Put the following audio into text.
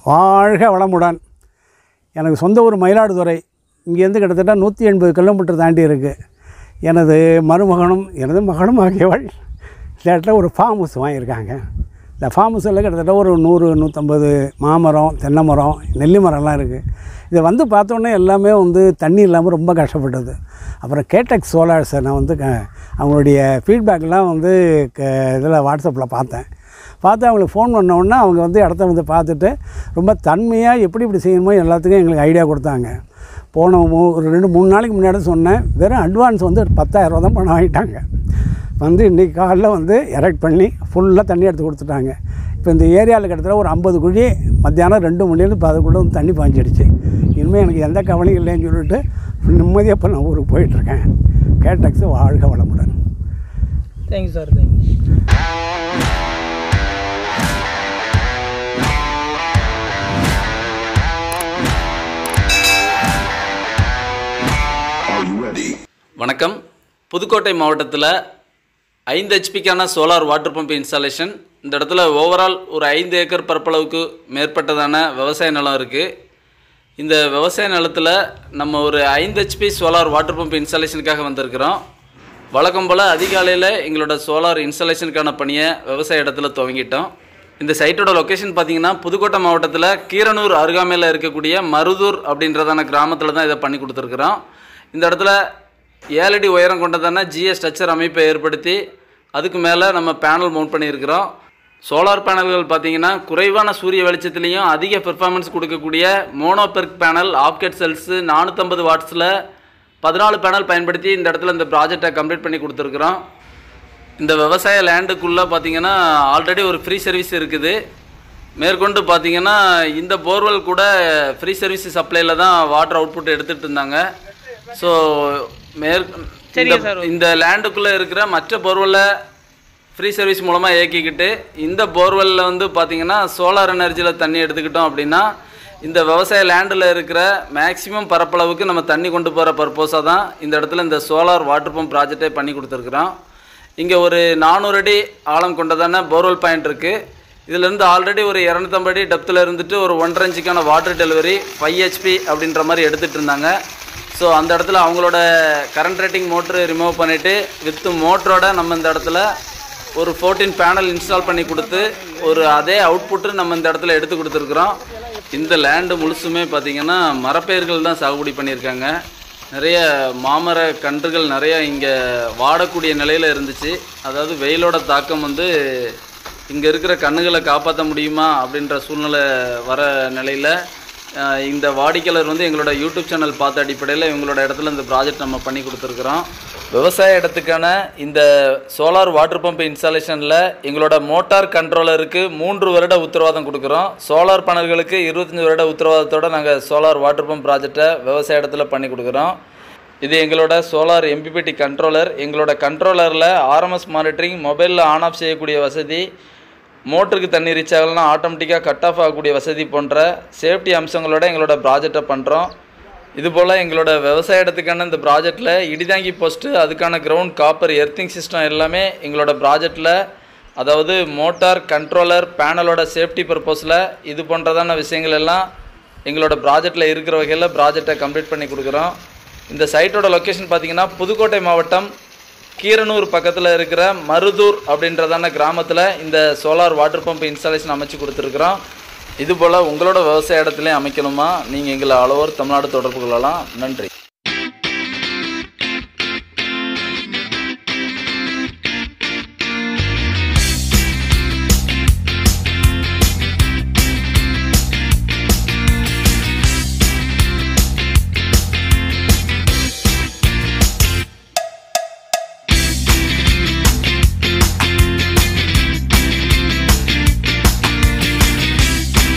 வாழ்க வளமுடன். எனக்கு சொந்த ஊர் மயிலாடுதுறை. இங்கேருந்து கிட்டத்தட்ட 180 கிலோமீட்டர் தாண்டி இருக்குது. எனது மகனும் ஆகியவள் இந்த இடத்துல ஒரு ஃபார்ம் ஹவுஸ் வாங்கியிருக்காங்க. இந்த ஃபார்ம் ஹவுஸில் கிட்டத்தட்ட ஒரு 100-150 மாமரம், தென்னை மரம், நெல்லி மரம்லாம் இருக்குது. இதை வந்து பார்த்தோன்னே எல்லாமே தண்ணி இல்லாமல் ரொம்ப கஷ்டப்பட்டது. அப்புறம் கேடெக்ஸ் சோலார்ஸை நான் அவங்களுடைய ஃபீட்பேக்கெலாம் இதில் வாட்ஸ்அப்பில் பார்த்தேன். அவங்களுக்கு ஃபோன் பண்ணோன்னா அவங்க இடத்த பார்த்துட்டு ரொம்ப தன்மையாக எப்படி செய்யணுமோ எல்லாத்துக்கும் எங்களுக்கு ஐடியா கொடுத்தாங்க. போன ஒரு 2-3 நாளைக்கு முன்னாடி சொன்னேன். வெறும் அட்வான்ஸ் 10,000 ரூபா தான் பணம் வாங்கிட்டாங்க. இன்றைக்கி காலையில் எரெக்ட் பண்ணி ஃபுல்லாக தண்ணி எடுத்து கொடுத்துட்டாங்க. இப்போ இந்த ஏரியாவில் கிட்டத்தட்ட ஒரு 50 குழி மத்தியானம் 2 மணிலேருந்து 10 குழி தண்ணி பாய்ஞ்சிடுச்சு. இனிமேல் எனக்கு எந்த கவலையும் இல்லைன்னு சொல்லிட்டு நிம்மதியாக இப்போ நான் ஊருக்கு போயிட்டுருக்கேன். கேடெக்ஸ் வாழ்க வளமுடன். Thank you sir. தேங்க்யூ. வணக்கம். புதுக்கோட்டை மாவட்டத்தில் 5 ஹெச்பிக்கான சோலார் வாட்டர் பம்ப் இன்ஸ்டாலேஷன். இந்த இடத்துல ஓவரால் ஒரு 5 ஏக்கர் பரப்பளவுக்கு மேற்பட்டதான விவசாய நிலம் இருக்குது. இந்த விவசாய நிலத்தில் நம்ம ஒரு 5 ஹெச்பி சோலார் வாட்டர் பம்ப் இன்ஸ்டாலேஷனுக்காக வந்திருக்கிறோம். வழக்கம் போல் அதிகாலையில் எங்களோட சோலார் இன்ஸ்டாலேஷனுக்கான பணியை விவசாய இடத்துல துவங்கிட்டோம். இந்த சைட்டோட லொக்கேஷன் பார்த்திங்கன்னா புதுக்கோட்டை மாவட்டத்தில் கீரனூர் அருகாமையில் இருக்கக்கூடிய மருதூர் அப்படின்றதான கிராமத்தில் தான் இதை பண்ணி கொடுத்துருக்குறோம். இந்த இடத்துல 7 அடி உயரம் கொண்டதான ஜிஎஸ் ஸ்ட்ரக்சர் அமைப்பை ஏற்படுத்தி அதுக்கு மேலே நம்ம பேனல் மவுண்ட் பண்ணியிருக்கிறோம். சோலார் பேனல்கள் பார்த்திங்கன்னா குறைவான சூரிய வெளிச்சத்துலேயும் அதிக பெர்ஃபார்மன்ஸ் கொடுக்கக்கூடிய மோனோபெர்க் பேனல் ஆப்கெட் செல்ஸு 450 வாட்ஸில் 14 பேனல் பயன்படுத்தி இந்த இடத்துல இந்த ப்ராஜெக்டை கம்ப்ளீட் பண்ணி கொடுத்துருக்குறோம். இந்த விவசாய லேண்டுக்குள்ளே பார்த்திங்கன்னா ஆல்ரெடி ஒரு ஃப்ரீ சர்வீஸ் இருக்குது. மேற்கொண்டு பார்த்திங்கன்னா இந்த போர்வெல் கூட ஃப்ரீ சர்வீஸ் சப்ளையில் தான் வாட்டர் அவுட்புட் எடுத்துகிட்டு இருந்தாங்க. ஸோ இந்த லேண்டுக்குள்ளே இருக்கிற மற்ற போர்வெல்லை ஃப்ரீ சர்வீஸ் மூலமாக இயக்கிக்கிட்டு இந்த போர்வெல்லில் பார்த்திங்கன்னா சோலார் எனர்ஜியில் தண்ணி எடுத்துக்கிட்டோம் அப்படின்னா இந்த விவசாய லேண்டில் இருக்கிற மேக்ஸிமம் பரப்பளவுக்கு நம்ம தண்ணி கொண்டு போகிற பர்பஸாக தான் இந்த இடத்துல இந்த சோலார் வாட்டர் பம்ப் ப்ராஜெக்டை பண்ணி கொடுத்துருக்குறோம். இங்கே ஒரு 400 அடி ஆழம் கொண்டதான போர்வெல் பாயிண்ட் இருக்குது. இதிலேருந்து ஆல்ரெடி ஒரு 250 அடி டெப்த்தில் இருந்துட்டு ஒரு 1.5 இன்ச்சுக்கான வாட்டர் டெலிவரி 5 ஹெச்பி அப்படின்ற மாதிரி எடுத்துகிட்டு இருந்தாங்க. ஸோ அந்த இடத்துல அவங்களோட கரண்ட் ரேட்டிங் மோட்ரு ரிமூவ் பண்ணிவிட்டு வித்து மோட்டரோட நம்ம இந்த இடத்துல ஒரு 14 பேனல் இன்ஸ்டால் பண்ணி கொடுத்து ஒரு அதே அவுட்புட்டு நம்ம இந்த இடத்துல எடுத்து கொடுத்துருக்குறோம். இந்த லேண்டு முழுசுமே பார்த்திங்கன்னா மரப்பயிர்கள் தான் சாகுபடி பண்ணியிருக்காங்க. நிறைய மாமர கன்றுகள் நிறைய இங்கே வாடக்கூடிய நிலையில் இருந்துச்சு. அதாவது வெயிலோட தாக்கம் இங்கே இருக்கிற கன்றுகளை காப்பாற்ற முடியுமா அப்படின்ற சூழ்நிலை வர நிலையில் இந்த வாடிக்கையாளர் எங்களோட யூடியூப் சேனல் பார்த்த அடிப்படையில் இவங்களோட இடத்துல இந்த ப்ராஜெக்ட் நம்ம பண்ணி கொடுத்துருக்குறோம். விவசாய இடத்துக்கான இந்த சோலார் வாட்டர் பம்ப் இன்ஸ்டாலேஷனில் எங்களோட மோட்டார் கண்ட்ரோலருக்கு 3 வருட உத்தரவாதம் கொடுக்குறோம். சோலார் பேனல்களுக்கு 25 வருட உத்தரவாதத்தோடு நாங்கள் சோலார் வாட்டர் பம்ப் ப்ராஜெக்டை விவசாய இடத்துல பண்ணி கொடுக்குறோம். இது எங்களோட சோலார் MPPT கண்ட்ரோலர். எங்களோட கண்ட்ரோலரில் RMS மானிட்டரிங், மொபைலில் ஆன் ஆஃப் செய்யக்கூடிய வசதி, மோட்டருக்கு தண்ணி ரீச் ஆகலைன்னா ஆட்டோமேட்டிக்காக கட் ஆஃப் ஆகக்கூடிய வசதி போன்ற சேஃப்டி அம்சங்களோட எங்களோட ப்ராஜெக்டை பண்ணுறோம். இதுபோல் எங்களோட விவசாய இடத்துக்கான இந்த ப்ராஜெக்டில் இடிதாங்கி போஸ்ட்டு, அதுக்கான கிரவுண்ட் காப்பர் எர்த்திங் சிஸ்டம் எல்லாமே எங்களோட ப்ராஜெக்டில், அதாவது மோட்டார் கண்ட்ரோலர் பேனலோட சேஃப்டி பர்பஸில் இது போன்றதான விஷயங்கள் எல்லாம் எங்களோட ப்ராஜெக்டில் இருக்கிற வகையில் ப்ராஜெக்டை கம்ப்ளீட் பண்ணி கொடுக்குறோம். இந்த சைட்டோட லொக்கேஷன் பார்த்திங்கன்னா புதுக்கோட்டை மாவட்டம் கீரனூர் பக்கத்தில் இருக்கிற மருதூர் அப்படின்றதான கிராமத்தில் இந்த சோலார் வாட்டர் பம்ப் இன்ஸ்டாலேஷன் அமைச்சு கொடுத்துருக்குறோம். இதுபோல் உங்களோட விவசாய இடத்துலையும் அமைக்கணுமா நீங்கள் எங்களை ஆல் ஓவர் தமிழ்நாடு தொடர்பு கொள்ளலாம். நன்றி.